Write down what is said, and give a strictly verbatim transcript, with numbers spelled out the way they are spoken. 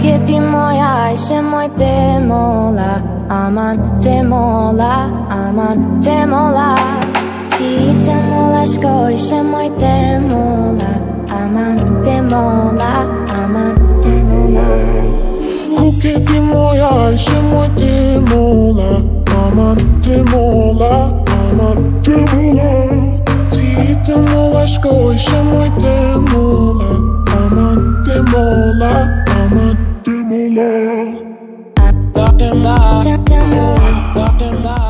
che ti moja ishe moj te mola Aman te mola, aman te mola Ti te mola shko ishe moj te mola Aman te mola, aman te mola Ku che ti moja ishe moj te mola Aman te mola, aman te mola Ti te mola shko ishe moj te mola Aman te mola, aman te mola Te mola